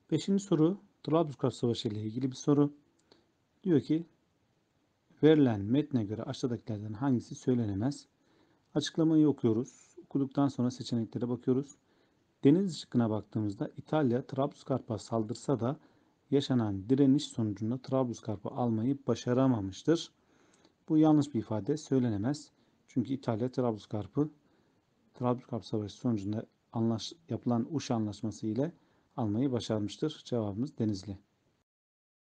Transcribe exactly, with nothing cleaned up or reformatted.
Beşinci soru Trablusgarp Savaşı ile ilgili bir soru. Diyor ki verilen metne göre aşağıdakilerden hangisi söylenemez? Açıklamayı okuyoruz. Okuduktan sonra seçeneklere bakıyoruz. Deniz şıkkına baktığımızda İtalya Trablusgarp'a saldırsa da yaşanan direniş sonucunda Trablusgarp'ı almayı başaramamıştır. Bu yanlış bir ifade, söylenemez. Çünkü İtalya Trablusgarp'ı Trablusgarp Savaşı sonucunda anlaş, yapılan Uşa Anlaşması ile almayı başarmıştır. Cevabımız Denizli.